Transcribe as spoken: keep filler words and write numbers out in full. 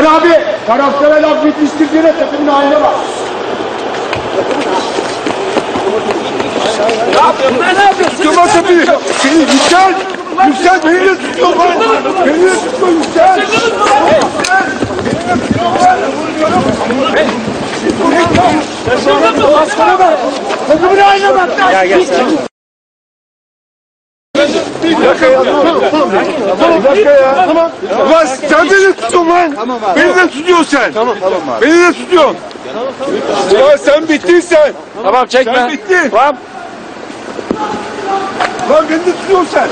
abi, taraftara laf bitmiştir diye takımın haline bak. Ne yapıyorsun? Ne yapıyorsun? Tutma tabii. Seni Yüksel. Yüksel beni de tutuyor lan. Beni de tutuyor Yüksel. Yüksel. Beni de tutuyor lan. Başkana bak. Takımın haline bak. Ya gel sen. Bir dakika ya. Tamam. Bir dakika ya. Tamam. Ulan sen beni tutuyorsun lan. Tamam abi. Beni de tutuyorsun sen. Tamam tamam abi. Beni de tutuyorsun. Ulan sen bittin sen. Tamam çekme. Sen bittin. Tamam. Lan beni de tutuyorsun sen.